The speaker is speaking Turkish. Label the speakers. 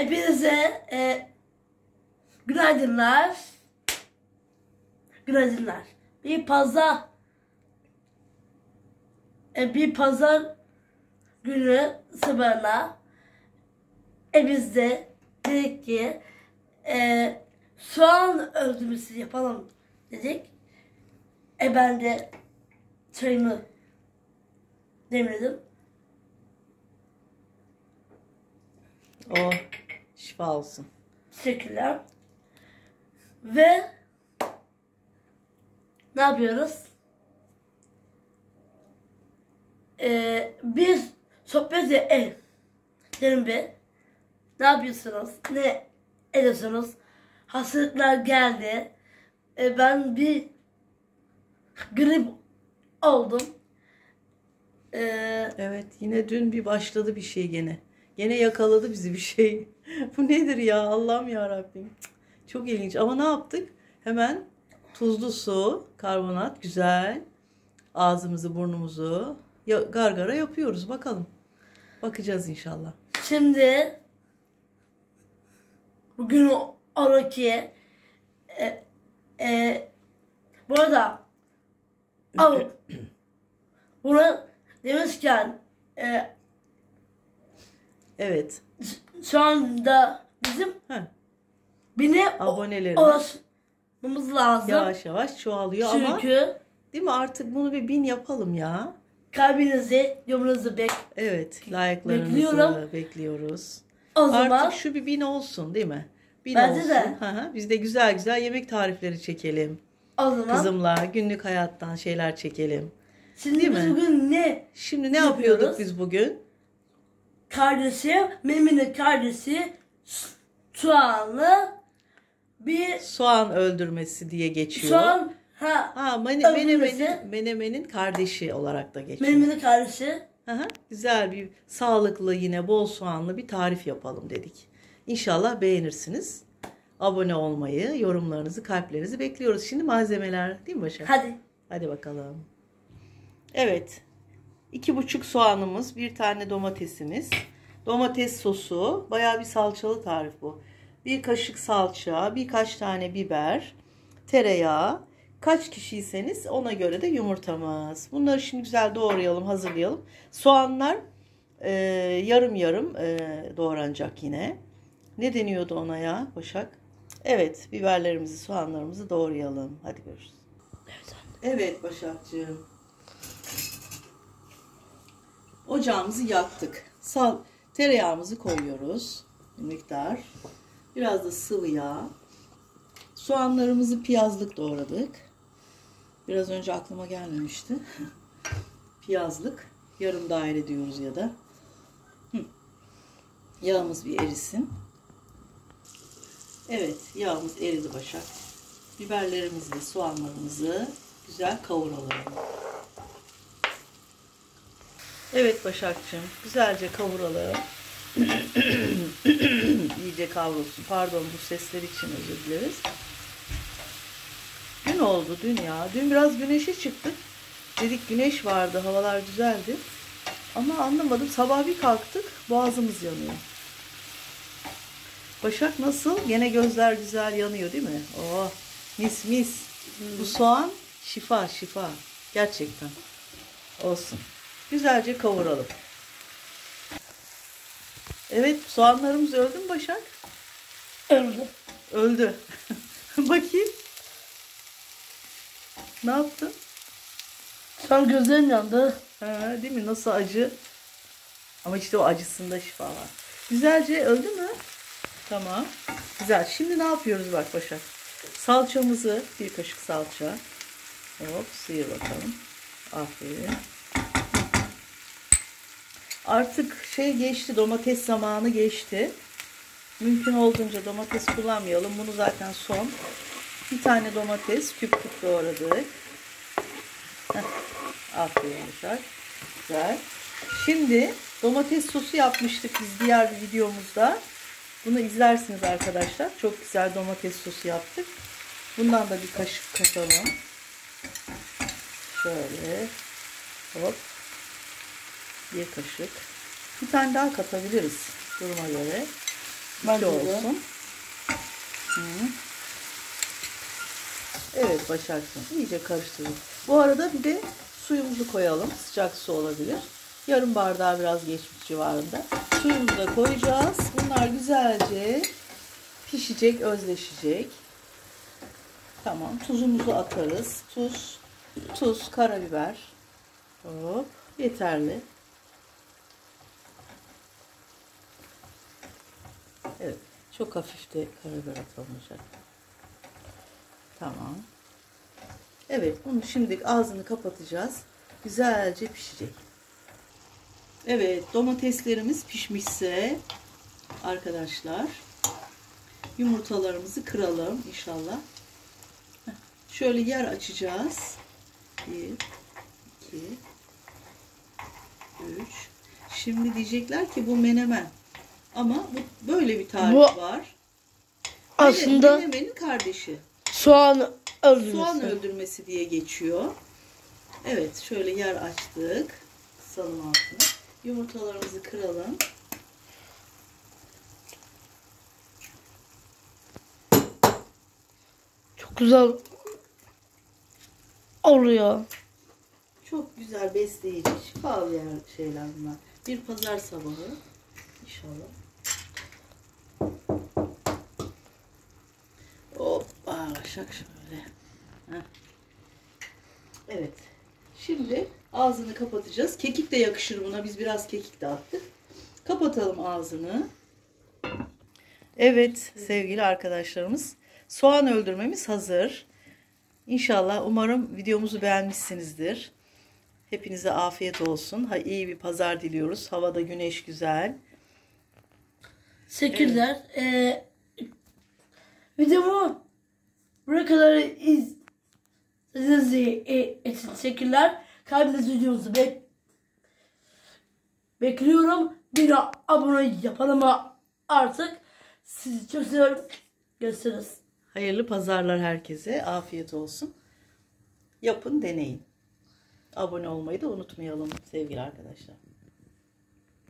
Speaker 1: Hepinize günaydınlar. Günaydınlar. Bir pazar günü sabahına biz de dedik ki soğan öldürmesi yapalım dedik. Ben de çayımı demledim.
Speaker 2: Oh, şifa olsun.
Speaker 1: Teşekkürler. Ve ne yapıyoruz? Bir sohbet edelim bir. Ne yapıyorsunuz? Ne ediyorsunuz? Hastalıklar geldi. Ben bir grip oldum.
Speaker 2: Evet, yine dün bir başladı bir şey gene. Gene yakaladı bizi bir şey. Bu nedir ya? Allah'ım ya Rabbim. Çok ilginç. Ama ne yaptık? Hemen tuzlu su, karbonat güzel. Ağzımızı, burnumuzu gargara yapıyoruz. Bakalım. Bakacağız inşallah.
Speaker 1: Şimdi bugün oradaki bu arada bunu demişken
Speaker 2: evet.
Speaker 1: şu anda bizim
Speaker 2: abonelerimiz
Speaker 1: ulaşmamız lazım.
Speaker 2: Yavaş yavaş çoğalıyor ama değil mi, artık bunu bir 1000 yapalım ya.
Speaker 1: Kalbinizi, yorumunuzu
Speaker 2: evet, like'larınızı bekliyoruz.
Speaker 1: O zaman
Speaker 2: artık şu bir 1000 olsun değil mi? 1000
Speaker 1: bence
Speaker 2: olsun.
Speaker 1: De.
Speaker 2: Biz de güzel güzel yemek tarifleri çekelim.
Speaker 1: O zaman
Speaker 2: Kızımla günlük hayattan şeyler çekelim.
Speaker 1: Şimdi
Speaker 2: değil
Speaker 1: biz
Speaker 2: mi?
Speaker 1: bugün
Speaker 2: ne yapıyorduk biz bugün?
Speaker 1: Menemenin kardeşi soğanlı bir
Speaker 2: soğan öldürmesi diye geçiyor.
Speaker 1: Soğan
Speaker 2: menemenin kardeşi olarak da geçiyor.
Speaker 1: Menemenin kardeşi.
Speaker 2: Güzel bir sağlıklı, yine bol soğanlı bir tarif yapalım dedik. İnşallah beğenirsiniz. Abone olmayı, yorumlarınızı, kalplerinizi bekliyoruz. Şimdi malzemeler değil mi Başak? Hadi bakalım. Evet. 2,5 soğanımız, 1 tane domatesimiz, domates sosu, bayağı bir salçalı tarif bu. 1 kaşık salça, birkaç tane biber, tereyağı, kaç kişiyseniz ona göre de yumurtamız. Bunları şimdi güzel doğrayalım, hazırlayalım. Soğanlar yarım yarım doğranacak yine. Ne deniyordu ona ya Başak? Evet, biberlerimizi, soğanlarımızı doğrayalım. Hadi görüşürüz. Evet Başakcığım. Ocağımızı yaktık. Tereyağımızı koyuyoruz. Bir miktar. Biraz da sıvı yağ. Soğanlarımızı piyazlık doğradık. Biraz önce aklıma gelmemişti. Piyazlık. Yarım daire diyoruz ya da. Yağımız bir erisin. Evet, yağımız eridi Başak. Biberlerimizi ve soğanlarımızı güzel kavuralım. Evet Başakçığım, güzelce kavuralım. İyice kavrulsun. Pardon, bu sesler için özür dileriz. Dün oldu ya. Dün biraz güneşe çıktık. Dedik güneş vardı, havalar güzeldi. Ama anlamadım. Sabah bir kalktık, boğazımız yanıyor. Başak nasıl? Gene gözler güzel yanıyor değil mi? Oh, mis mis. Bu soğan şifa. Gerçekten. Olsun. Güzelce kavuralım. Evet, soğanlarımız öldü mü Başak? Öldü. Bakayım. Ne yaptın?
Speaker 1: Şu an gözlerim yandı.
Speaker 2: Değil mi? Nasıl acı? Ama işte o acısında şifa var. Güzelce öldü mü? Tamam. Güzel. Şimdi ne yapıyoruz bak Başak? Salçamızı, 1 kaşık salça. Hop, sıyır bakalım. Aferin. Artık geçti, domates zamanı geçti. Mümkün olduğunca domates kullanmayalım. Bunu zaten son. 1 tane domates küp doğradık. Aferin Başak. Güzel. Şimdi domates sosu yapmıştık biz diğer bir videomuzda. Bunu izlersiniz arkadaşlar. Çok güzel domates sosu yaptık. Bundan da bir kaşık katalım. Şöyle. Hop. 1 kaşık. Bir tane daha katabiliriz duruma göre.
Speaker 1: Bence
Speaker 2: İki
Speaker 1: de.
Speaker 2: olsun. Hı. Evet Başak'cığım, iyice karıştırın. Bu arada bir de suyumuzu koyalım. Sıcak su olabilir. Yarım bardağı biraz geçmiş civarında. Suyumuzu da koyacağız. Bunlar güzelce pişecek, özleşecek. Tamam. Tuzumuzu atarız. Tuz, karabiber. Hop, yeterli. Evet. Çok hafif de karabiber atılacak. Tamam. Evet. Bunu şimdi ağzını kapatacağız. Güzelce pişecek. Evet. Domateslerimiz pişmişse arkadaşlar yumurtalarımızı kıralım inşallah. Şöyle yer açacağız. 1, 2, 3. Şimdi diyecekler ki bu menemen. Ama bu böyle bir tarif var.
Speaker 1: Aslında
Speaker 2: menemenin kardeşi.
Speaker 1: soğan öldürmesi.
Speaker 2: Soğan öldürmesi diye geçiyor. Evet, şöyle yer açtık. Kısalım altına. Yumurtalarımızı kıralım.
Speaker 1: Çok güzel oluyor.
Speaker 2: Çok güzel, besleyici, şifalı şeyler bunlar. Bir pazar sabahı inşallah. Hoppa, şak şöyle. Heh. Evet. Şimdi ağzını kapatacağız. Kekik de yakışır buna. Biz biraz kekik de attık. Kapatalım ağzını. Evet sevgili arkadaşlarımız. Soğan öldürmemiz hazır. İnşallah umarım videomuzu beğenmişsinizdir. Hepinize afiyet olsun. İyi bir pazar diliyoruz. Havada güneş güzel.
Speaker 1: Teşekkürler. Videomu buraya kadar izlediğiniz için teşekkürler. Kalbiniz videomuzu bekliyorum. Bir abone yapalım artık. Sizi çok seviyorum. Görüşürüz.
Speaker 2: Hayırlı pazarlar herkese. Afiyet olsun. Yapın, deneyin. Abone olmayı da unutmayalım sevgili arkadaşlar.